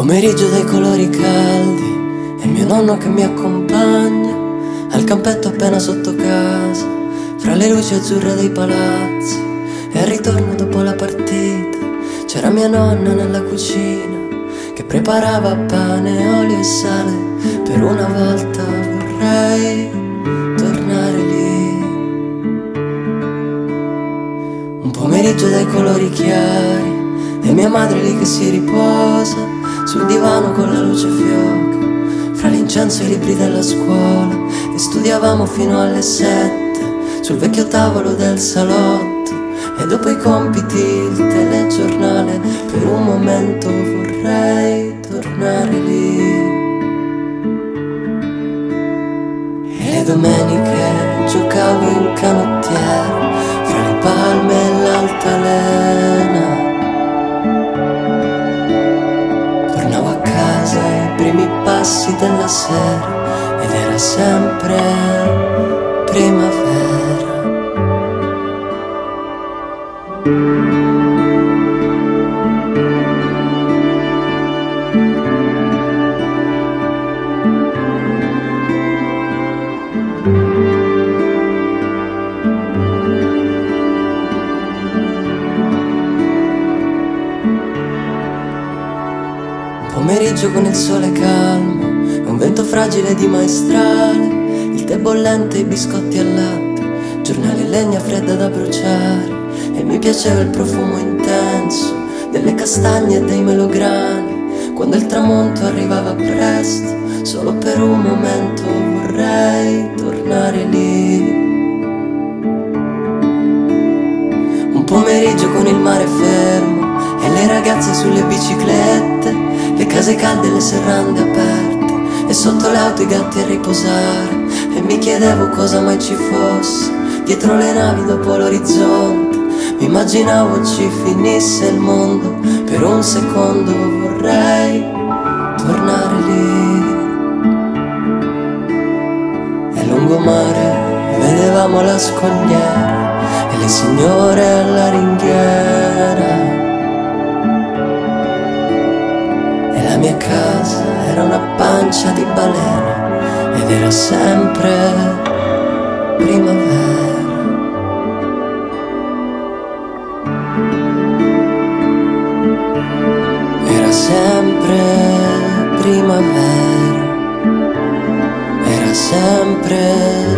Pomeriggio dai colori caldi e mio nonno che mi accompagna al campetto appena sotto casa, fra le luci azzurre dei palazzi. E al ritorno dopo la partita c'era mia nonna nella cucina che preparava pane, olio e sale. Per una volta vorrei tornare lì. Un pomeriggio dai colori chiari e mia madre lì che si riposa sul divano con la luce fioca, fra l'incenso e i libri della scuola. E studiavamo fino alle 7 sul vecchio tavolo del salotto. E dopo i compiti il telegiornale. Per un momento vorrei tornare lì. E le domeniche giocavo in canottiere fra le palme e l'altalena. Tornavo a casa ai primi passi della sera ed era sempre primavera. Pomeriggio con il sole calmo e un vento fragile di maestrale, il tè bollente e i biscotti al latte, giornali e legna fredda da bruciare. E mi piaceva il profumo intenso delle castagne e dei melograni, quando il tramonto arrivava presto. Solo per un momento vorrei tornare lì. Un pomeriggio con il mare fermo e le ragazze sulle biciclette, le case calde e le serrande aperte, e sotto le auto i gatti a riposare. E mi chiedevo cosa mai ci fosse dietro le navi dopo l'orizzonte. Mi immaginavo ci finisse il mondo. Per un secondo vorrei tornare lì. E lungomare vedevamo la scogliera e le signore alla ringhiera. La mia casa era una pancia di balena ed era sempre primavera. Era sempre primavera. Era sempre